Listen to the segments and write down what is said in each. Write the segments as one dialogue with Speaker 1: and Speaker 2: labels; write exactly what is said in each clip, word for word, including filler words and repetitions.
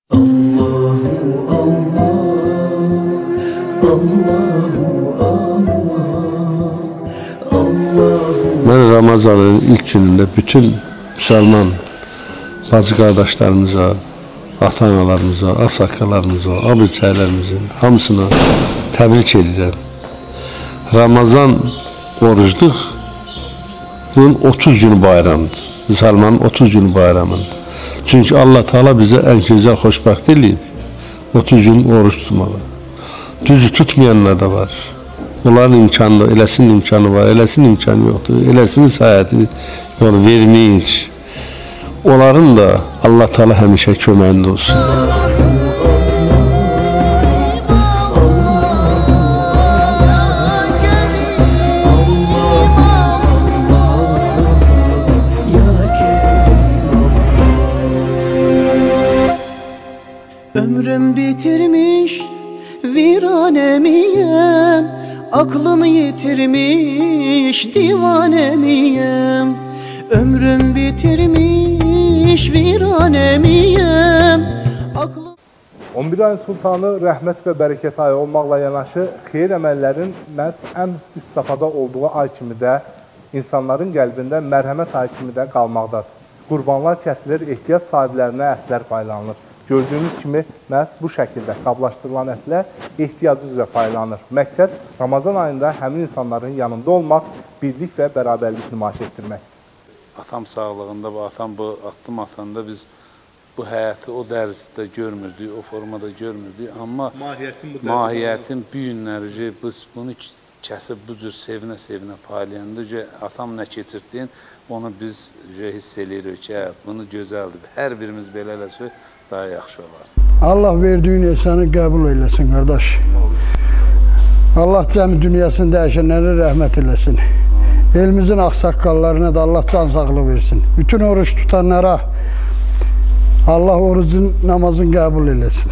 Speaker 1: Allahu Allah, Allahu Allah, Allahu.
Speaker 2: Ben Ramazan'ın ilk gününde bütün Müslüman bacı kardeşlerimize, ata-analarımıza, ağsaqqallarımıza, abidçilərimizin hamısına təbrik edirəm. Ramazan orucluq bunun otuz günü bayramıdır. Müslümanın otuz günü bayramıdır. Çünkü Allah Teala bizə ən gözəl xoşbəxt eləyib. otuz gün oruç tutmalı. Düzü tutmayanlar da var. Onların imkanı da, eləsinin imkanı var, eləsinin imkanı yoxdur. Eləsinin sayəti yol verməyir. Onların da Allah Teala həmişə köməyində olsun.
Speaker 3: Ömrüm bitirmiş viranemiyem, aklını yitirmiş divanemiyem. Ömrüm bitirmiş viranemiyem, aklını...
Speaker 4: on bir ayın sultanı rəhmət və bərəkət ayı olmaqla yanaşı, xeyir əməllərin məhz ən üst safhada olduğu ay kimi də insanların qəlbində mərhəmət ayı kimi də qalmaqdadır. Qurbanlar kəsilir, ehtiyac sahiblərinə ətlər paylanılır. Gördüyünüz kimi məhz bu şəkildə qablaşdırılan ətlər ehtiyacı üzrə paylanır. Məqsəd Ramazan ayında həmin insanların yanında olmaq, birlik və bərabərlik nümayiş etdirmək.
Speaker 5: Atam sağlığında və atam bu addım atanda biz bu həyatı o dərəcədə görmürdük, o formada görmürdük. Amma mahiyyətin bu günləri biz bunu kəsib bu cür sevinə-sevinə paylayanda atam nə keçirtdiyin onu biz hiss eləyirik ki, bunu gözəldir. Hər birimiz belə eləsə daha yaxşı olar.
Speaker 6: Allah verdiyin ehsanı qəbul eləsin, qardaş. Allah cəmi dünyasını dəyişənlərə rəhmət eləsin. Elimizin ağsaqqallarına da Allah can sağlığı versin. Bütün oruç tutanlara Allah orucun, namazın qəbul eləsin.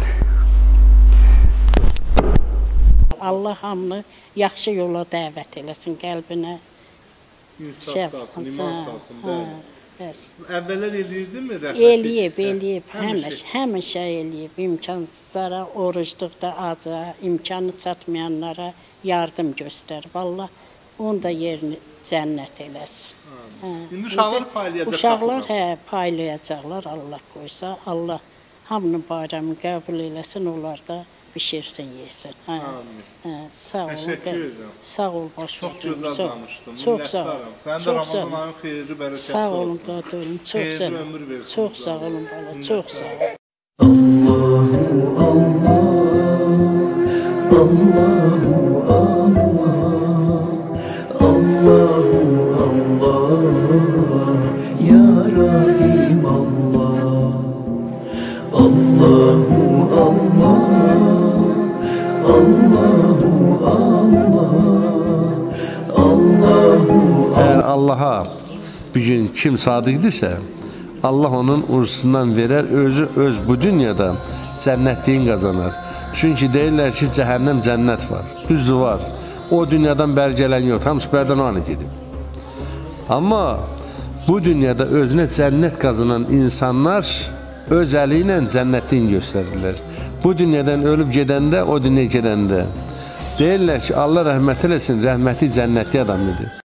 Speaker 7: Allah hamını yaxşı yola dəvət eləsin qəlbinə.
Speaker 4: İnsaf salsın, iman salsın, bəli. Əvvəllər eləyirdinmi rəhmət?
Speaker 7: Eləyib, eləyib, həmişə, həmişə eləyib. İmkansızlara, orucluqda aca, imkanı çatmayanlara yardım göstərib. Allah onu da yerini cənnət eləsin.
Speaker 4: İndi uşaqlar paylayacaq.
Speaker 7: Uşaqlar hə, paylayacaqlar, Allah qoysa. Allah hamının bayramını qəbul eləsin, onlar da bişirsin, yesin. Sağ ol.
Speaker 4: Təşəkkür edirəm.
Speaker 7: Sağ ol, baş
Speaker 4: Çox gözəl danışdın.
Speaker 7: Çox sağ ol.
Speaker 4: Sən də Ramazan ayın xeyirli, bərəkətli olsun.
Speaker 7: Sağ olun, qadınım. Çox sağ olun. Çox sağ olun, bala. Çox sağ olun.
Speaker 1: Allahu Allah, Allahu Allah, Allahu Allah, Ya Rahim Allah. Allahu Allah, Allahu Allah, Allahu.
Speaker 2: Eğer Allah'a bir gün kim sadıqdırsa, Allah onun ursundan verer, özü öz bu dünyada cənnətliyin qazanar. Çünki deyirlər ki, cəhənnəm cənnət var, düzdür var. O dünyadan bəri gələn yox, hamısı bərdən o anı gedib. Amma bu dünyada özünə cənnət qazanan insanlar öz əli ilə cənnətliyin göstərirlər. Bu dünyadan ölüb gedəndə, o dünyaya gedəndə deyirlər ki, Allah rəhmət eləsin, rəhməti cənnətli adam idi.